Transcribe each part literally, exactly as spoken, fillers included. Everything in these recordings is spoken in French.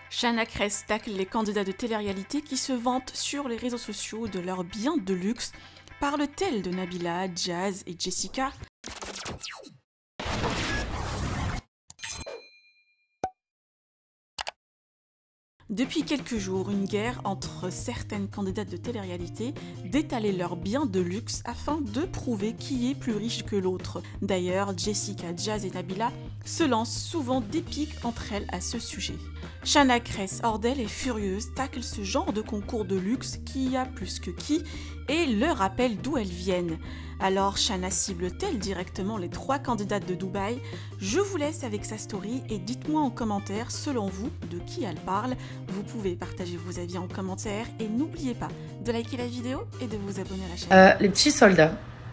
Chana Cres tacle les candidats de télé-réalité qui se vantent sur les réseaux sociaux de leurs biens de luxe. Parle-t-elle de Nabila, Jazz et Jessica? Depuis quelques jours, une guerre entre certaines candidates de télé-réalité d'étaler leurs biens de luxe afin de prouver qui est plus riche que l'autre. D'ailleurs, Jessica, Jazz et Nabila se lancent souvent des piques entre elles à ce sujet. Chana Cres, hors d'elle, est furieuse, tacle ce genre de concours de luxe qui a plus que qui et leur rappelle d'où elles viennent. Alors Chana cible-t-elle directement les trois candidates de Dubaï? Je vous laisse avec sa story et dites-moi en commentaire, selon vous, de qui elle parle. Vous pouvez partager vos avis en commentaire et n'oubliez pas de liker la vidéo et de vous abonner à la chaîne. Euh, les petits soldats,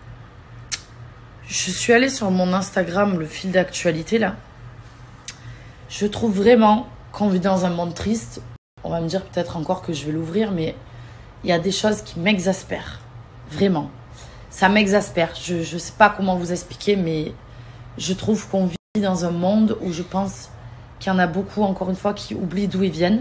je suis allée sur mon Instagram, le fil d'actualité là. Je trouve vraiment qu'on vit dans un monde triste. On va me dire peut-être encore que je vais l'ouvrir, mais il y a des choses qui m'exaspèrent. Vraiment. Ça m'exaspère. Je ne sais pas comment vous expliquer, mais je trouve qu'on vit dans un monde où je pense qu'il y en a beaucoup, encore une fois, qui oublient d'où ils viennent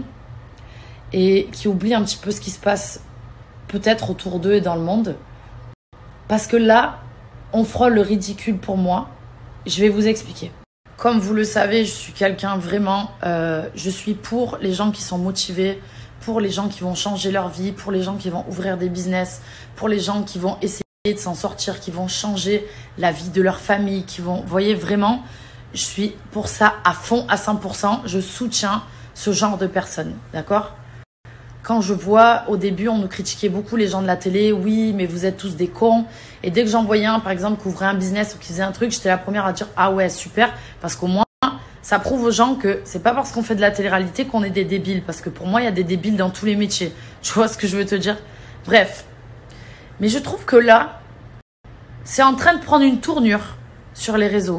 et qui oublient un petit peu ce qui se passe peut-être autour d'eux et dans le monde. Parce que là, on frôle le ridicule pour moi. Je vais vous expliquer. Comme vous le savez, je suis quelqu'un vraiment... Euh, je suis pour les gens qui sont motivés, pour les gens qui vont changer leur vie, pour les gens qui vont ouvrir des business, pour les gens qui vont essayer de s'en sortir, qui vont changer la vie de leur famille, qui vont... Vous voyez, vraiment, je suis pour ça à fond, à cent pour cent. Je soutiens ce genre de personnes, d'accord? Quand je vois, au début, on nous critiquait beaucoup, les gens de la télé. Oui, mais vous êtes tous des cons. Et dès que j'en voyais un, par exemple, qui ouvrait un business ou qui faisait un truc, j'étais la première à dire « Ah ouais, super !» Parce qu'au moins, ça prouve aux gens que c'est pas parce qu'on fait de la télé-réalité qu'on est des débiles. Parce que pour moi, il y a des débiles dans tous les métiers. Tu vois ce que je veux te dire? Bref. Mais je trouve que là, c'est en train de prendre une tournure sur les réseaux.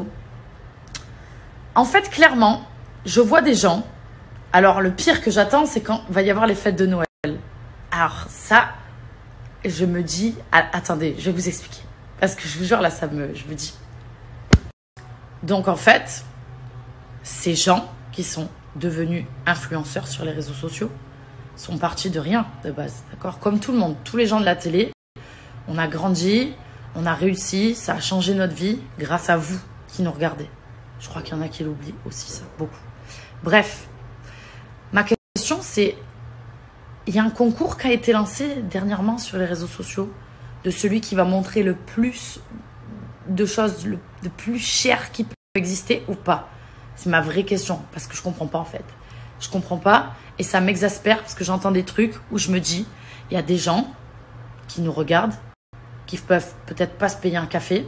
En fait, clairement, je vois des gens... Alors, le pire que j'attends, c'est quand va y avoir les fêtes de Noël. Alors, ça, je me dis... Ah, attendez, je vais vous expliquer. Parce que je vous jure, là, ça me... Je me dis... Donc, en fait, ces gens qui sont devenus influenceurs sur les réseaux sociaux sont partis de rien, de base. D'accord? Comme tout le monde, tous les gens de la télé, on a grandi, on a réussi, ça a changé notre vie grâce à vous qui nous regardez. Je crois qu'il y en a qui l'oublient aussi, ça, beaucoup. Bref. Ma question, c'est, il y a un concours qui a été lancé dernièrement sur les réseaux sociaux de celui qui va montrer le plus de choses, le, le plus cher qui peut exister ou pas. C'est ma vraie question, parce que je comprends pas en fait. Je comprends pas et ça m'exaspère parce que j'entends des trucs où je me dis, il y a des gens qui nous regardent, qui peuvent peut-être pas se payer un café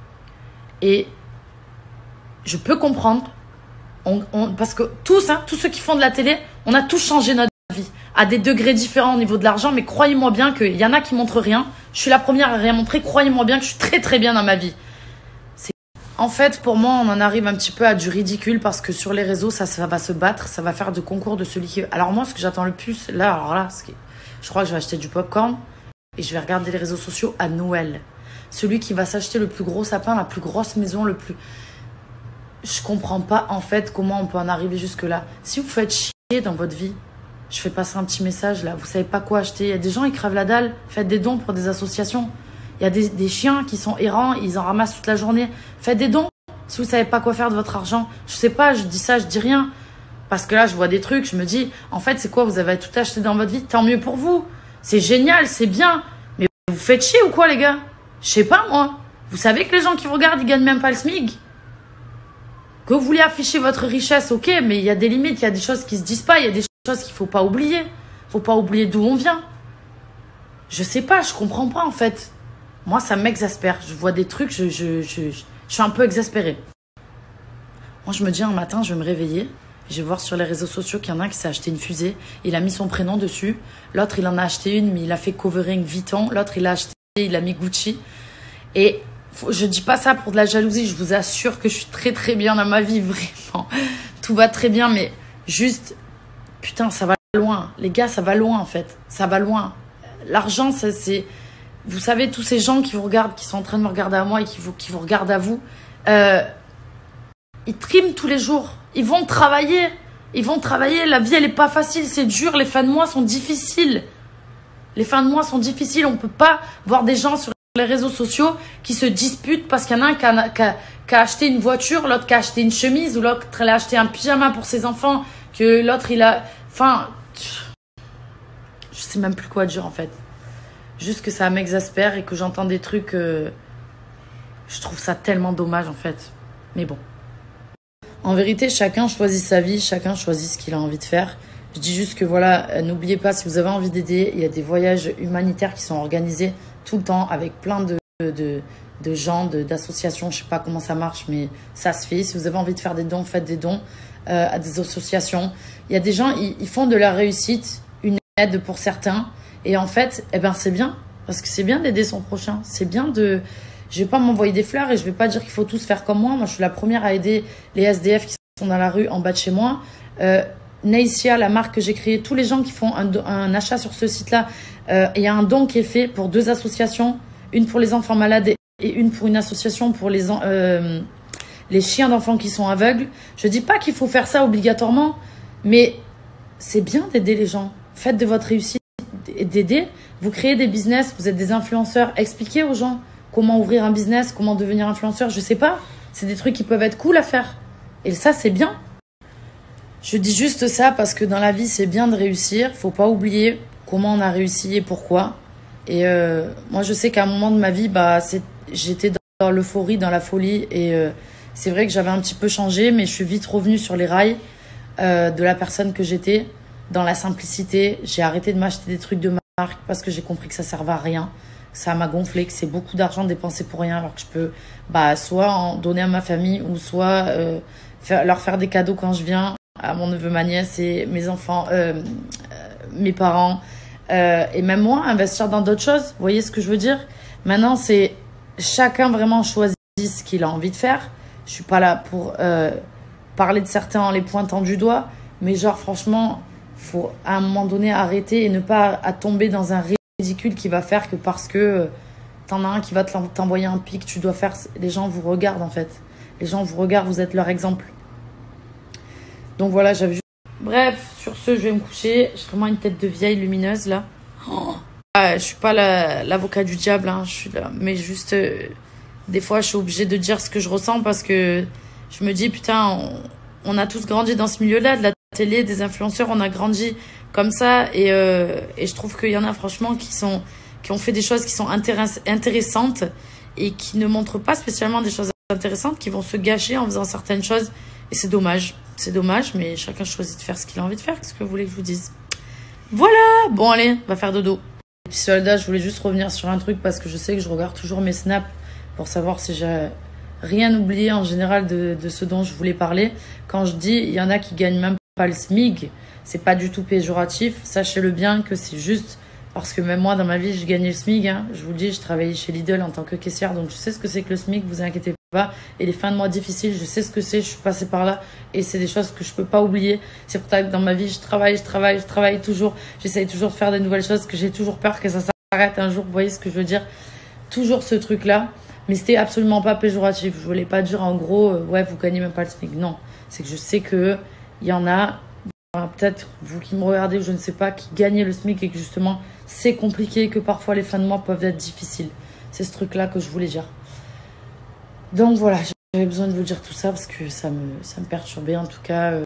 et je peux comprendre. On, on, parce que tous, hein, tous ceux qui font de la télé, on a tous changé notre vie à des degrés différents au niveau de l'argent. Mais croyez-moi bien qu'il y en a qui montrent rien. Je suis la première à rien montrer. Croyez-moi bien que je suis très très bien dans ma vie. En fait, pour moi, on en arrive un petit peu à du ridicule parce que sur les réseaux, ça, ça va se battre. Ça va faire de concours de celui qui... Alors moi, ce que j'attends le plus, là, alors là, ce qui... je crois que je vais acheter du popcorn et je vais regarder les réseaux sociaux à Noël. Celui qui va s'acheter le plus gros sapin, la plus grosse maison, le plus... Je comprends pas en fait comment on peut en arriver jusque là. Si vous faites chier dans votre vie, je fais passer un petit message là. Vous savez pas quoi acheter. Il y a des gens, ils crèvent la dalle. Faites des dons pour des associations. Il y a des, des chiens qui sont errants, ils en ramassent toute la journée. Faites des dons. Si vous savez pas quoi faire de votre argent, je sais pas, je dis ça, je dis rien. Parce que là, je vois des trucs, je me dis, en fait, c'est quoi? Vous avez tout acheté dans votre vie. Tant mieux pour vous. C'est génial, c'est bien. Mais vous faites chier ou quoi, les gars? Je sais pas moi. Vous savez que les gens qui vous regardent, ils gagnent même pas le SMIC. Que vous voulez afficher votre richesse, ok, mais il y a des limites, il y a des choses qui se disent pas, il y a des choses qu'il faut pas oublier. Faut pas oublier d'où on vient. Je sais pas, je comprends pas en fait. Moi, ça m'exaspère. Je vois des trucs, je, je, je, je, je suis un peu exaspérée. Moi, je me dis un matin, je vais me réveiller. Je vais voir sur les réseaux sociaux qu'il y en a un qui s'est acheté une fusée. Il a mis son prénom dessus. L'autre, il en a acheté une, mais il a fait covering Vuitton. L'autre, il a acheté, il a mis Gucci. Et... je dis pas ça pour de la jalousie, je vous assure que je suis très très bien dans ma vie, vraiment. Tout va très bien, mais juste, putain, ça va loin. Les gars, ça va loin en fait. Ça va loin. L'argent, c'est... Vous savez, tous ces gens qui vous regardent, qui sont en train de me regarder à moi et qui vous, qui vous regardent à vous, euh, ils triment tous les jours. Ils vont travailler. Ils vont travailler, la vie elle est pas facile, c'est dur, les fins de mois sont difficiles. Les fins de mois sont difficiles, on peut pas voir des gens sur les réseaux sociaux qui se disputent parce qu'il y en a un qui a, qui a, qui a acheté une voiture, l'autre qui a acheté une chemise, ou l'autre qui a acheté un pyjama pour ses enfants, que l'autre il a... Enfin, je sais même plus quoi dire en fait. Juste que ça m'exaspère et que j'entends des trucs... Euh... Je trouve ça tellement dommage en fait. Mais bon. En vérité, chacun choisit sa vie, chacun choisit ce qu'il a envie de faire. Je dis juste que voilà, euh, n'oubliez pas, si vous avez envie d'aider, il y a des voyages humanitaires qui sont organisés tout le temps avec plein de, de, de gens, d'associations. Je sais pas comment ça marche, mais ça se fait. Si vous avez envie de faire des dons, faites des dons euh, à des associations. Il y a des gens, ils, ils font de la réussite une aide pour certains. Et en fait, eh ben, c'est bien. Parce que c'est bien d'aider son prochain. C'est bien de... Je vais pas m'envoyer des fleurs et je vais pas dire qu'il faut tous faire comme moi. Moi, je suis la première à aider les S D F qui sont dans la rue en bas de chez moi. Euh, Neissia, la marque que j'ai créée, tous les gens qui font un, un achat sur ce site-là, euh, il y a un don qui est fait pour deux associations, une pour les enfants malades et une pour une association pour les, euh, les chiens d'enfants qui sont aveugles. Je dis pas qu'il faut faire ça obligatoirement, mais c'est bien d'aider les gens. Faites de votre réussite d'aider. Vous créez des business, vous êtes des influenceurs, expliquez aux gens comment ouvrir un business, comment devenir influenceur, je sais pas. C'est des trucs qui peuvent être cool à faire. Et ça, c'est bien. Je dis juste ça parce que dans la vie, c'est bien de réussir. Faut pas oublier comment on a réussi et pourquoi. Et euh, moi, je sais qu'à un moment de ma vie, bah, j'étais dans l'euphorie, dans la folie. Et euh, c'est vrai que j'avais un petit peu changé, mais je suis vite revenue sur les rails euh, de la personne que j'étais, dans la simplicité. J'ai arrêté de m'acheter des trucs de marque parce que j'ai compris que ça servait à rien. Ça m'a gonflé, que c'est beaucoup d'argent dépensé pour rien, alors que je peux bah, soit en donner à ma famille ou soit euh, faire, leur faire des cadeaux quand je viens, à mon neveu, ma nièce et mes enfants, euh, euh, mes parents. Euh, et même moi, investir dans d'autres choses. Vous voyez ce que je veux dire? Maintenant, c'est chacun vraiment choisit ce qu'il a envie de faire. Je suis pas là pour euh, parler de certains en les pointant du doigt, mais genre franchement, faut à un moment donné arrêter et ne pas à tomber dans un ridicule qui va faire que parce que euh, t'en as un qui va t'envoyer un pic, tu dois faire... Les gens vous regardent en fait. Les gens vous regardent, vous êtes leur exemple. Donc voilà, j'avais juste... Bref, sur ce, je vais me coucher. J'ai vraiment une tête de vieille lumineuse là. Oh. Ah, je suis pas l'avocat la, du diable, hein, je suis là. Mais juste, euh, des fois, je suis obligée de dire ce que je ressens parce que je me dis, putain, on, on a tous grandi dans ce milieu-là, de la télé, des influenceurs, on a grandi comme ça. Et, euh, et je trouve qu'il y en a franchement qui, sont, qui ont fait des choses qui sont intéress intéressantes et qui ne montrent pas spécialement des choses intéressantes, qui vont se gâcher en faisant certaines choses. Et c'est dommage. C'est dommage, mais chacun choisit de faire ce qu'il a envie de faire. Qu'est-ce que vous voulez que je vous dise? Voilà. Bon, allez, on va faire dodo. Et puis, soldat, je voulais juste revenir sur un truc parce que je sais que je regarde toujours mes snaps pour savoir si j'ai rien oublié en général de, de ce dont je voulais parler. Quand je dis, il y en a qui gagnent même pas le SMIC, c'est pas du tout péjoratif. Sachez-le bien que c'est juste parce que même moi, dans ma vie, je gagnais le SMIC. Hein. Je vous le dis, je travaillais chez Lidl en tant que caissière, donc je sais ce que c'est que le SMIC, vous inquiétez pas. Et les fins de mois difficiles, je sais ce que c'est, je suis passée par là. Et c'est des choses que je peux pas oublier. C'est pour ça que dans ma vie, je travaille, je travaille, je travaille toujours. J'essaye toujours de faire de nouvelles choses, que j'ai toujours peur que ça s'arrête un jour. Vous voyez ce que je veux dire? Toujours ce truc-là. Mais c'était absolument pas péjoratif. Je voulais pas dire en gros, euh, ouais, vous gagnez même pas le SMIC. Non, c'est que je sais que il y en a, peut-être vous qui me regardez, je ne sais pas, qui gagnent le SMIC et que justement, c'est compliqué, que parfois les fins de mois peuvent être difficiles. C'est ce truc-là que je voulais dire. Donc voilà, j'avais besoin de vous dire tout ça parce que ça me, ça me perturbait en tout cas. Euh